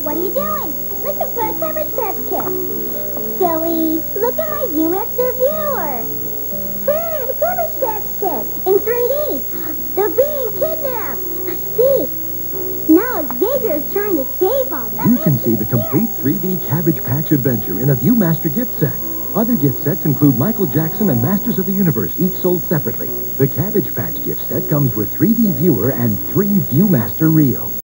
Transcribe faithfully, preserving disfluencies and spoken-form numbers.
What are you doing? Looking for a Cabbage Patch Kid. Silly. Look at my Viewmaster viewer. Hey, the Cabbage Patch Kid in three D. They're being kidnapped. I see. Now Xavier is trying to save them. You can see the complete three D Cabbage Patch adventure in a Viewmaster gift set. Other gift sets include Michael Jackson and Masters of the Universe, each sold separately. The Cabbage Patch gift set comes with three D viewer and three Viewmaster reels.